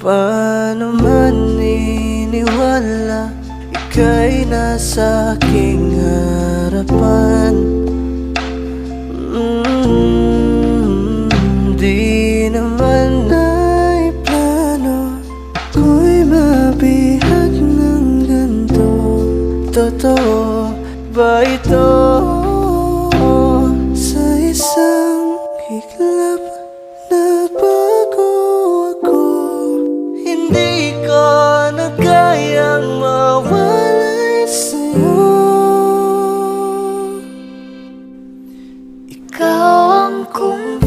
Paano man iniwala, ika'y nasa aking harapan. Di naman ay plano ko'y mabihag ng ganito. Totoo ba ito? Sa isang iglap nagbago ako. Hindi ko na kayang mawalay sa'yo. Ikaw ang kung